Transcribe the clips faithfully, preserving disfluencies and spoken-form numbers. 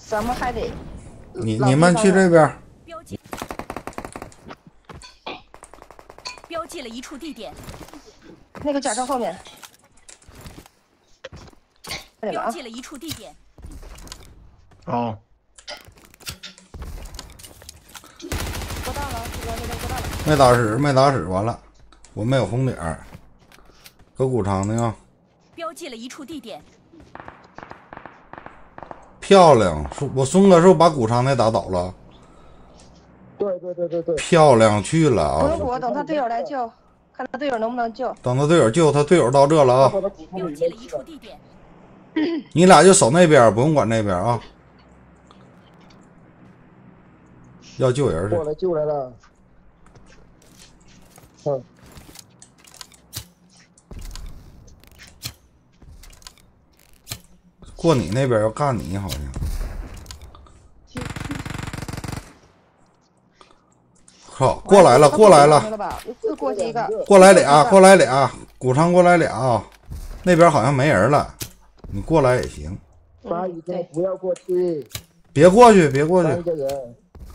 咱们还得。 你你们去这边。 标记。标记了一处地点。 那个甲车后面。 标记了一处地点。 哦。 过道了，这个那边过道了。 没打死，没打死，完了，我没有红点儿。搁谷场呢。 标记了一处地点。 漂亮！我松哥是不是把谷场那打倒了？ 对对对对对。 漂亮去了啊！ 不用我，等他队友来救，看他队友能不能救。 等他队友救，他队友到这了啊！ 标记了一处地点。 你俩就守那边，不用管那边啊。要救人去。 过来救来了。嗯。 过你那边要干你好像。好，过来了，过来了。 又过去一个。 过来俩，过来俩，谷场过来俩啊！那边好像没人了，你过来也行。 杀一个，不要过去。 别过去，别过去。 一个人。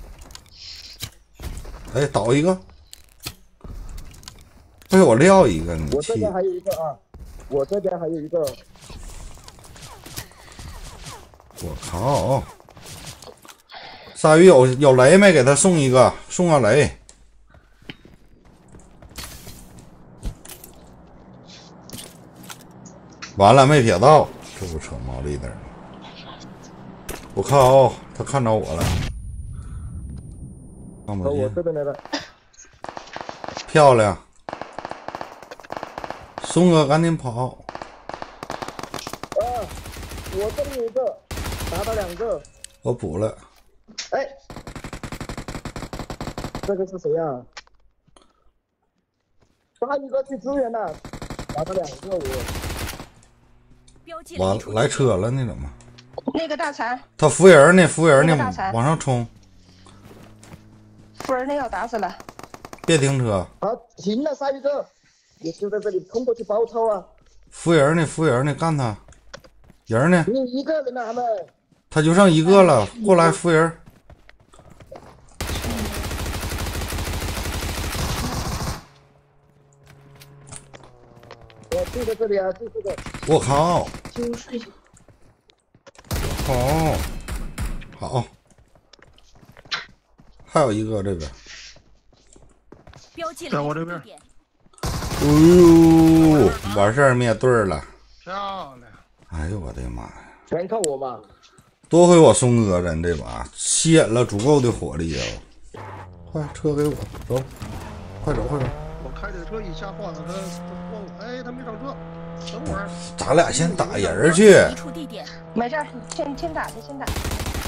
哎，倒一个。被我撂一个，你我这边还有一个啊，我这边还有一个。 我靠！鲨鱼有有雷没？给他送一个，送个雷。完了，没撇到，这不扯毛利的。我靠！他看着我了。看不见。 我这边来了。 漂亮！松哥，赶紧跑！ 啊，我这里有一个。打到两个， 我补了。 哎，这个是谁呀、啊？抓一个去支援了，打到两个我。 完了，来车了，你怎么？ 那个大残。 他扶人呢，扶人呢，往上冲。 扶人那要打死了。 别停车。 好，停了，鲨鱼哥，你就在这里冲过去包抄啊！ 扶人呢，扶人呢，干他！人呢？ 你一个人呢，他们。 他就剩一个了，过来扶人。 我就在这里啊，就这个。 我靠！ 就是哦，好，还有一个这边。 在我这边。 哎呦，完事儿灭队了。 漂亮！ 哎呦我的妈呀！ 全靠我嘛。 多亏我松哥咱这把吸引了足够的火力啊！快，车给我，走，快走快走！ 我开这车一下换了他，他哎，他没上车，等会儿。 咱俩先打人去。 没事，先先打去，先打。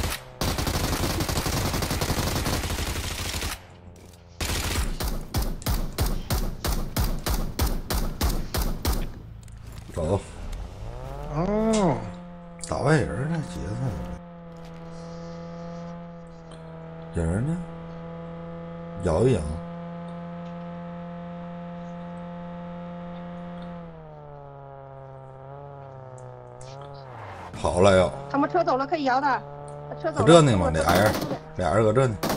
走。 哦。 打外人呢，劫他！人呢？摇一摇。跑了又。 他们车走了，可以摇的。车走了。 搁这呢吗？俩人，俩人搁这呢。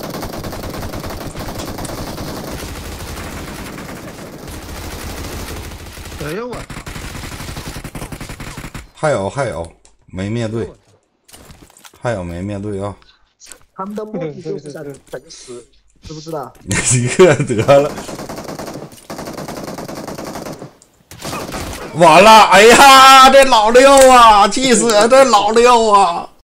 哎呦我！ 还有还有没灭队，还有没灭队啊！ 他们的目的就是想等死，知不知道？ 一个得了，完了！哎呀，这老六啊，气死！这老六啊！